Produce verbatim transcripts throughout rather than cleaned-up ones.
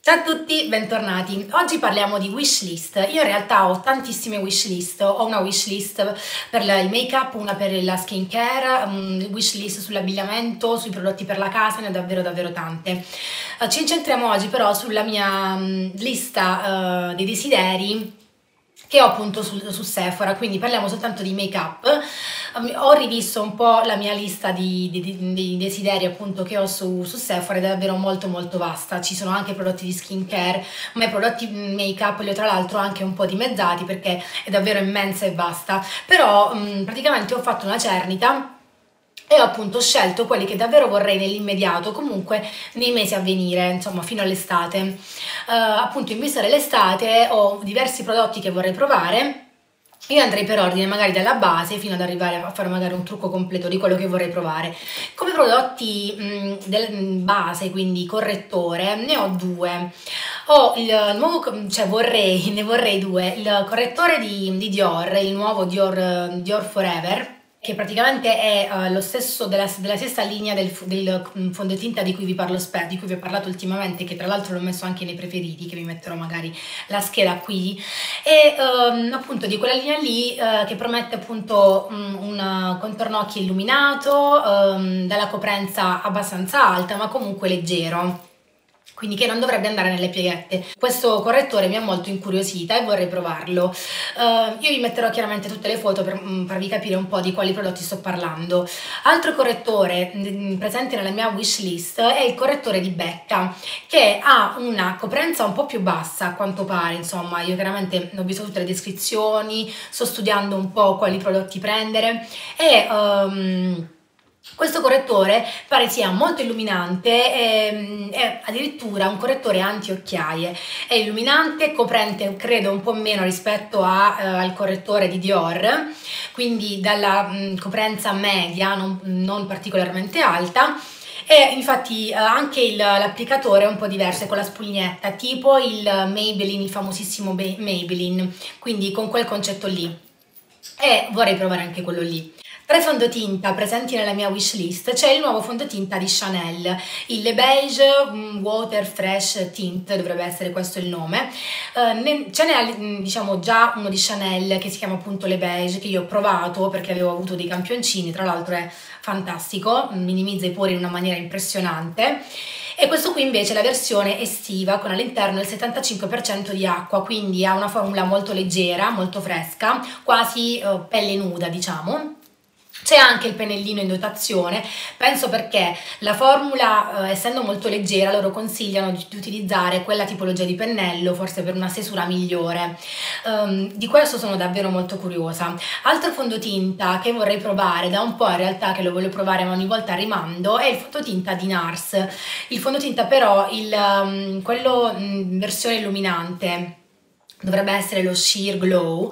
Ciao a tutti, bentornati. Oggi parliamo di wishlist. Io in realtà ho tantissime wishlist. Ho una wishlist per il make-up, una per la skincare, un wishlist sull'abbigliamento, sui prodotti per la casa, ne ho davvero davvero tante. Ci incentriamo oggi però sulla mia lista uh, dei desideri che ho appunto su, su Sephora, quindi parliamo soltanto di make up. Ho rivisto un po' la mia lista di, di, di desideri appunto che ho su, su Sephora ed è davvero molto molto vasta. Ci sono anche prodotti di skincare, ma i prodotti make up li ho tra l'altro anche un po' dimezzati perché è davvero immensa e vasta. Però mh, praticamente ho fatto una cernita e ho appunto scelto quelli che davvero vorrei nell'immediato, comunque nei mesi a venire, insomma fino all'estate. Uh, appunto in vista dell'estate ho diversi prodotti che vorrei provare. Io andrei per ordine magari dalla base fino ad arrivare a fare magari un trucco completo di quello che vorrei provare. Come prodotti mh, del base, quindi correttore, ne ho due. Ho il nuovo, cioè vorrei, ne vorrei due, il correttore di, di Dior, il nuovo Dior, Dior Forever, che praticamente è uh, lo stesso della, della stessa linea del, del fondotinta di cui vi parlo spesso, di cui vi ho parlato ultimamente, che tra l'altro l'ho messo anche nei preferiti, che vi metterò magari la scheda qui, e um, appunto di quella linea lì uh, che promette appunto um, un contorno occhi illuminato, um, dalla coprenza abbastanza alta ma comunque leggero, quindi che non dovrebbe andare nelle pieghette. Questo correttore mi ha molto incuriosita e vorrei provarlo. Uh, io vi metterò chiaramente tutte le foto per um, farvi capire un po' di quali prodotti sto parlando. Altro correttore mh, presente nella mia wishlist è il correttore di Becca, che ha una coprenza un po' più bassa a quanto pare, insomma io chiaramente ho visto tutte le descrizioni, sto studiando un po' quali prodotti prendere e um, questo correttore pare sia molto illuminante, e, è addirittura un correttore anti-occhiaie, è illuminante, coprente credo un po' meno rispetto a, eh, al correttore di Dior, quindi dalla mh, coprenza media, non, non particolarmente alta. E infatti eh, anche l'applicatore è un po' diverso, è con la spugnetta, tipo il Maybelline, il famosissimo Maybelline, quindi con quel concetto lì, e vorrei provare anche quello lì. Tra i fondotinta presenti nella mia wishlist c'è il nuovo fondotinta di Chanel, il Le Beige Water Fresh Tint, dovrebbe essere questo il nome. Uh, ce n'è diciamo già uno di Chanel che si chiama appunto Le Beige, che io ho provato perché avevo avuto dei campioncini, tra l'altro è fantastico, minimizza i pori in una maniera impressionante. E questo qui invece è la versione estiva con all'interno il settantacinque per cento di acqua, quindi ha una formula molto leggera, molto fresca, quasi uh, pelle nuda diciamo. C'è anche il pennellino in dotazione, penso perché la formula, eh, essendo molto leggera, loro consigliano di, di utilizzare quella tipologia di pennello, forse per una stesura migliore. Um, di questo sono davvero molto curiosa. Altro fondotinta che vorrei provare, da un po' in realtà che lo voglio provare ma ogni volta rimando, è il fondotinta di Nars. Il fondotinta però, il, um, quello in versione illuminante, dovrebbe essere lo Sheer Glow.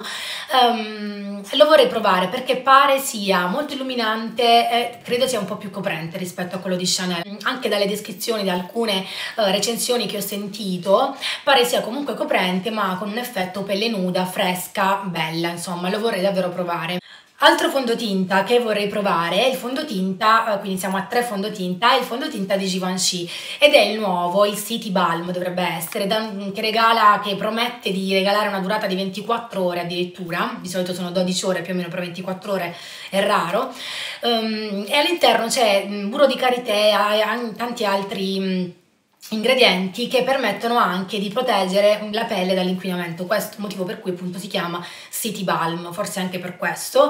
Um, lo vorrei provare perché pare sia molto illuminante e credo sia un po' più coprente rispetto a quello di Chanel. Anche dalle descrizioni di alcune uh, recensioni che ho sentito pare sia comunque coprente ma con un effetto pelle nuda, fresca, bella, insomma lo vorrei davvero provare. Altro fondotinta che vorrei provare è il fondotinta, quindi siamo a tre fondotinta, è il fondotinta di Givenchy ed è il nuovo, il City Balm dovrebbe essere, che regala, che promette di regalare una durata di ventiquattro ore addirittura, di solito sono dodici ore più o meno, per ventiquattro ore è raro, um, e all'interno c'è burro di karité e tanti altri um, ingredienti che permettono anche di proteggere la pelle dall'inquinamento. Questo è il motivo per cui appunto si chiama City Balm, forse anche per questo.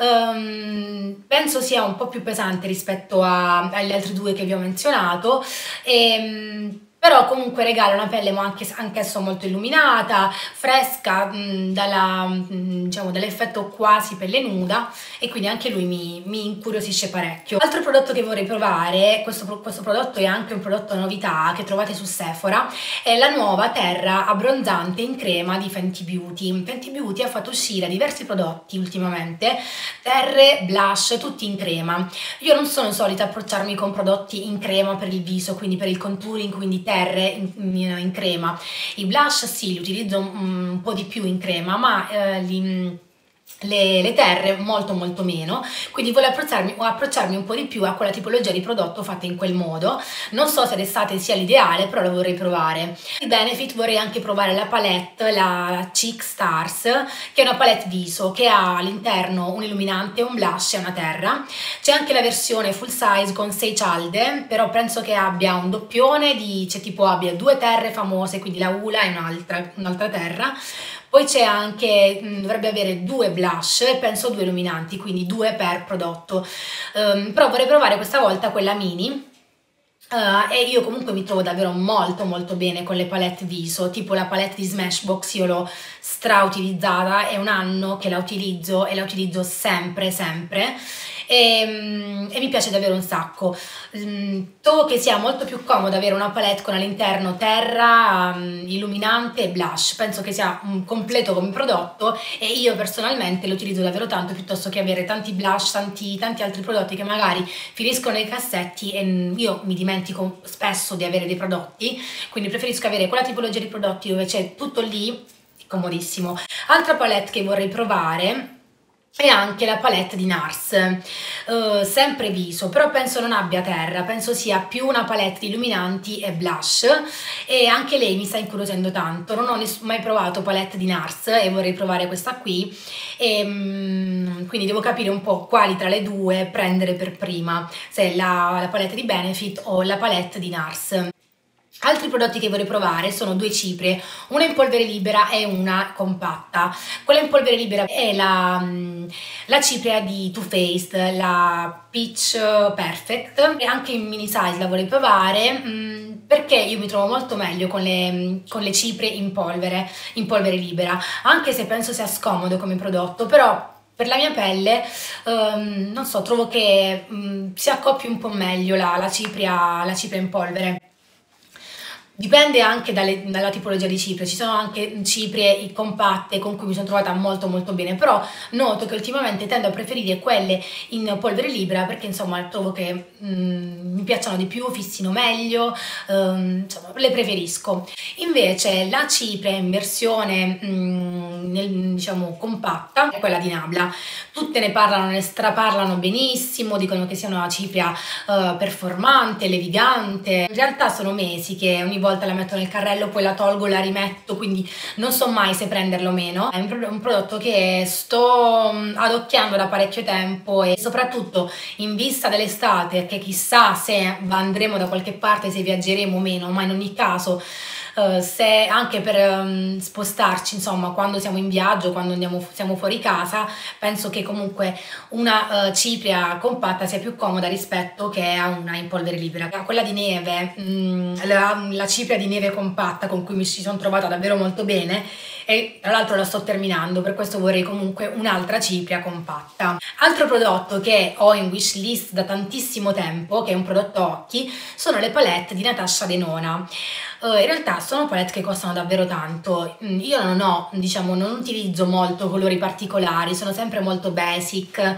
Um, penso sia un po' più pesante rispetto a, agli altri due che vi ho menzionato, e, però comunque regala una pelle anche, anch'esso molto illuminata, fresca, mh, dalla, mh, diciamo, dall'effetto quasi pelle nuda, e quindi anche lui mi, mi incuriosisce parecchio. Altro prodotto che vorrei provare, questo, questo prodotto è anche un prodotto novità che trovate su Sephora, è la nuova terra abbronzante in crema di Fenty Beauty. Fenty Beauty ha fatto uscire diversi prodotti ultimamente, terre, blush, tutti in crema. Io non sono solita approcciarmi con prodotti in crema per il viso, quindi per il contouring, quindi terre in, in, in crema. I blush sì, li utilizzo un, un po' di più in crema, ma eh, li le, le terre molto molto meno, quindi voglio approcciarmi, o approcciarmi un po' di più a quella tipologia di prodotto fatta in quel modo. Non so se l'estate sia l'ideale, però lo vorrei provare. Di Benefit vorrei anche provare la palette, la Cheek Stars, che è una palette viso che ha all'interno un illuminante, un blush e una terra. C'è anche la versione full size con sei cialde, però penso che abbia un doppione di, cioè tipo abbia due terre famose, quindi la Ula e un'altra, un'altra terra. Poi c'è anche, dovrebbe avere due blush e penso due illuminanti, quindi due per prodotto. Um, però vorrei provare questa volta quella mini. Uh, e io comunque mi trovo davvero molto molto bene con le palette viso, tipo la palette di Smashbox io l'ho strautilizzata, è un anno che la utilizzo e la utilizzo sempre sempre e, e mi piace davvero un sacco. Um, trovo che sia molto più comodo avere una palette con all'interno terra, um, illuminante e blush, penso che sia un completo come prodotto e io personalmente lo utilizzo davvero tanto piuttosto che avere tanti blush, tanti, tanti altri prodotti che magari finiscono nei cassetti e io mi dimentico spesso di avere dei prodotti, quindi preferisco avere quella tipologia di prodotti dove c'è tutto lì, comodissimo. Altra palette che vorrei provare e anche la palette di Nars, uh, sempre viso, però penso non abbia terra, penso sia più una palette di illuminanti e blush e anche lei mi sta incuriosendo tanto. Non ho mai provato palette di Nars e vorrei provare questa qui e um, quindi devo capire un po' quali tra le due prendere per prima, se la, la palette di Benefit o la palette di Nars. Altri prodotti che vorrei provare sono due ciprie, una in polvere libera e una compatta. Quella in polvere libera è la, la cipria di Too Faced, la Peach Perfect, e anche in mini size la vorrei provare perché io mi trovo molto meglio con le, con le ciprie in polvere, in polvere libera, anche se penso sia scomodo come prodotto, però per la mia pelle, um, non so, trovo che um, si accoppi un po' meglio la, la, cipria, la cipria in polvere. Dipende anche dalle, dalla tipologia di cipria, ci sono anche ciprie compatte con cui mi sono trovata molto molto bene, però noto che ultimamente tendo a preferire quelle in polvere libera perché insomma trovo che mm, mi piacciono di più, fissino meglio, um, insomma le preferisco. Invece la cipria in versione mm, nel, diciamo compatta è quella di Nabla, tutte ne parlano, ne straparlano benissimo, dicono che sia una cipria uh, performante, levigante, in realtà sono mesi che ogni volta la metto nel carrello, poi la tolgo, la rimetto, quindi non so mai se prenderlo o meno. È un prodotto che sto adocchiando da parecchio tempo e soprattutto in vista dell'estate, che chissà se andremo da qualche parte, se viaggeremo o meno, ma in ogni caso Uh, se anche per um, spostarci, insomma, quando siamo in viaggio, quando andiamo, siamo fuori casa, penso che comunque una uh, cipria compatta sia più comoda rispetto che a una in polvere libera. Quella di neve, mh, la, la cipria di neve compatta con cui mi ci sono trovata davvero molto bene e tra l'altro la sto terminando, per questo vorrei comunque un'altra cipria compatta. Altro prodotto che ho in wishlist da tantissimo tempo, che è un prodotto occhi, sono le palette di Natasha Denona. Uh, in realtà sono palette che costano davvero tanto, io non ho, diciamo, non utilizzo molto colori particolari, sono sempre molto basic,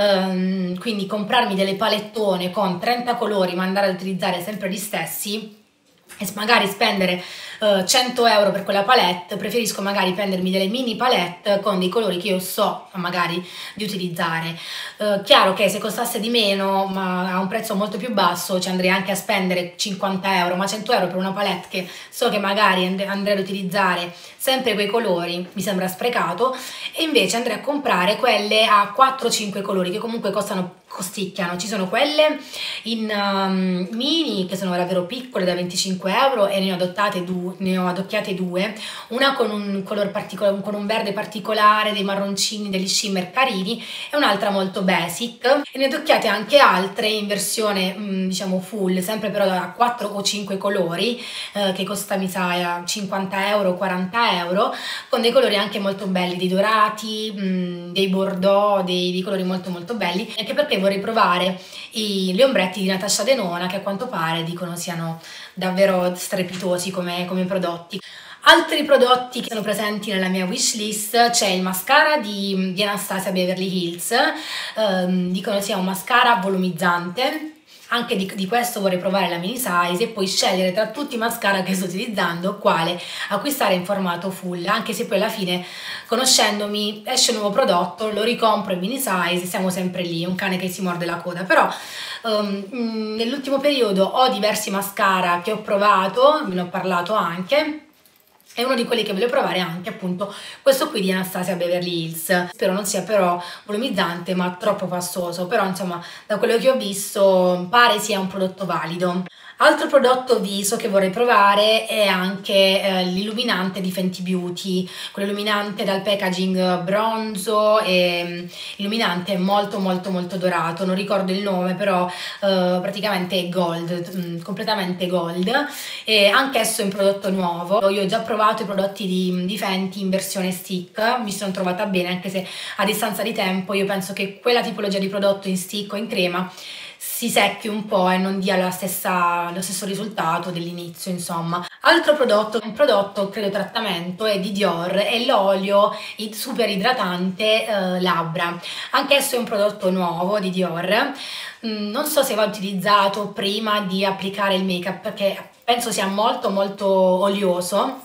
um, quindi comprarmi delle palettone con trenta colori ma andare ad utilizzare sempre gli stessi e magari spendere uh, cento euro per quella palette, preferisco magari prendermi delle mini palette con dei colori che io so magari di utilizzare. Uh, chiaro che se costasse di meno ma a un prezzo molto più basso ci andrei anche a spendere cinquanta euro, ma cento euro per una palette che so che magari and andrei ad utilizzare sempre quei colori mi sembra sprecato, e invece andrei a comprare quelle a quattro cinque colori che comunque costano, costicchiano. Ci sono quelle in um, mini che sono davvero piccole da venticinque euro e ne ho adottate due, ne ho adocchiate due, una con un color particolare, con un verde particolare, dei marroncini, degli shimmer carini, e un'altra molto basic, e ne ho adocchiate anche altre in versione mh, diciamo full, sempre però da quattro o cinque colori, eh, che costa mi sa cinquanta euro, quaranta euro, con dei colori anche molto belli, dei dorati, mh, dei bordeaux, dei, dei colori molto molto belli, anche perché vorrei provare i, gli ombretti di Natasha Denona, che a quanto pare dicono siano davvero strepitosi come, come prodotti. Altri prodotti che sono presenti nella mia wishlist: c'è il mascara di, di Anastasia Beverly Hills, ehm, dicono sia un mascara volumizzante, anche di, di questo vorrei provare la mini size e poi scegliere tra tutti i mascara che sto utilizzando quale acquistare in formato full, anche se poi alla fine, conoscendomi, esce un nuovo prodotto, lo ricompro in mini size, siamo sempre lì, un cane che si morde la coda. Però um, nell'ultimo periodo ho diversi mascara che ho provato, ve ne ho parlato anche, e uno di quelli che voglio provare è anche appunto questo qui di Anastasia Beverly Hills. Spero non sia però volumizzante ma troppo pastoso, però insomma da quello che ho visto pare sia un prodotto valido. Altro prodotto viso che vorrei provare è anche eh, l'illuminante di Fenty Beauty, quell'illuminante dal packaging bronzo e um, illuminante molto molto molto dorato, non ricordo il nome, però uh, praticamente è gold, um, completamente gold, e anch'esso è un prodotto nuovo. Io ho già provato i prodotti di, di Fenty in versione stick, mi sono trovata bene, anche se a distanza di tempo io penso che quella tipologia di prodotto in stick o in crema si secchi un po' e non dia la stessa, lo stesso risultato dell'inizio, insomma. Altro prodotto, un prodotto credo trattamento, è di Dior, è l'olio super idratante eh, labbra. Anch'esso è un prodotto nuovo di Dior, mm, non so se va utilizzato prima di applicare il make up perché penso sia molto molto olioso,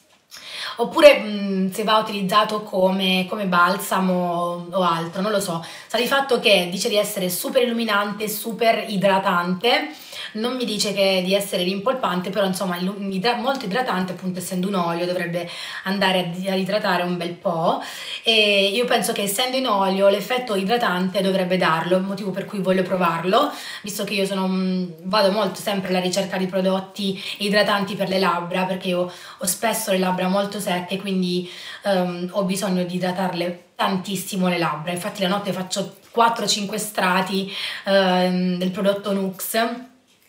oppure mh, se va utilizzato come, come balsamo o altro, non lo so. Sta di fatto che dice di essere super illuminante, super idratante, non mi dice che di essere rimpolpante, però insomma idra molto idratante, appunto essendo un olio dovrebbe andare ad idratare un bel po', e io penso che essendo in olio l'effetto idratante dovrebbe darlo, il motivo per cui voglio provarlo, visto che io sono, vado molto sempre alla ricerca di prodotti idratanti per le labbra, perché io ho spesso le labbra molto secche, quindi um, ho bisogno di idratarle tantissimo le labbra. Infatti la notte faccio quattro cinque strati um, del prodotto Nux,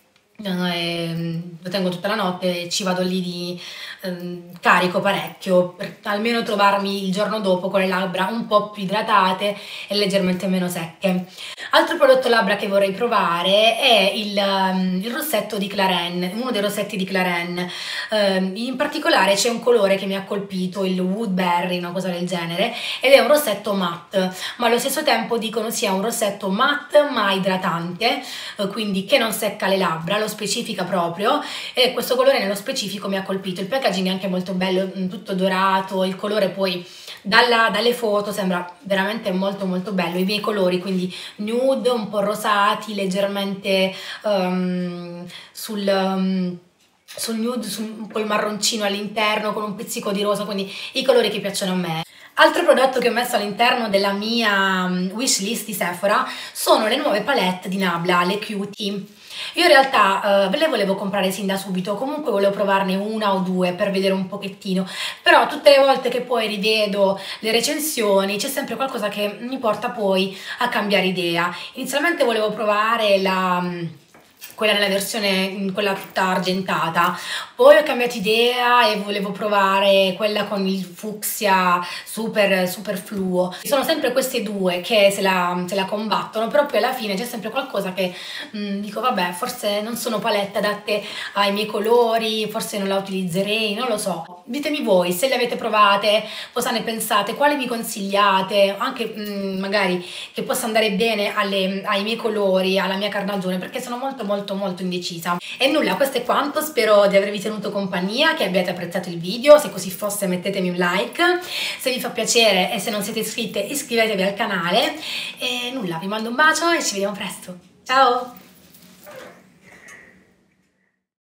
e lo tengo tutta la notte e ci vado lì di ehm, carico parecchio per almeno trovarmi il giorno dopo con le labbra un po' più idratate e leggermente meno secche. Altro prodotto labbra che vorrei provare è il, um, il rossetto di Clarins, uno dei rossetti di Clarins. Um, in particolare c'è un colore che mi ha colpito, il Woodberry, una cosa del genere, ed è un rossetto matte, ma allo stesso tempo dicono sia un rossetto matte ma idratante, uh, quindi che non secca le labbra, lo specifica proprio, e questo colore nello specifico mi ha colpito. Il packaging è anche molto bello, tutto dorato, il colore poi dalla, dalle foto sembra veramente molto molto bello, i miei colori, quindi nude, un po' rosati, leggermente um, sul... Um, sul nude, sul, un po' il marroncino all'interno con un pizzico di rosa, quindi i colori che piacciono a me. Altro prodotto che ho messo all'interno della mia wishlist di Sephora sono le nuove palette di Nabla, le Cutie. Io in realtà uh, ve le volevo comprare sin da subito, comunque volevo provarne una o due per vedere un pochettino, però tutte le volte che poi rivedo le recensioni c'è sempre qualcosa che mi porta poi a cambiare idea. Inizialmente volevo provare la... quella nella versione, quella tutta argentata, poi ho cambiato idea e volevo provare quella con il fucsia super super fluo. Sono sempre queste due che se la, se la combattono, però poi alla fine c'è sempre qualcosa che mh, dico vabbè, forse non sono palette adatte ai miei colori, forse non la utilizzerei, non lo so. Ditemi voi se le avete provate, cosa ne pensate, quali mi consigliate, anche mh, magari che possa andare bene alle, ai miei colori, alla mia carnagione, perché sono molto molto molto indecisa. E nulla, questo è quanto, spero di avervi tenuto compagnia, che abbiate apprezzato il video. Se così fosse mettetemi un like, se vi fa piacere e se non siete iscritte iscrivetevi al canale, e nulla, vi mando un bacio e ci vediamo presto, ciao!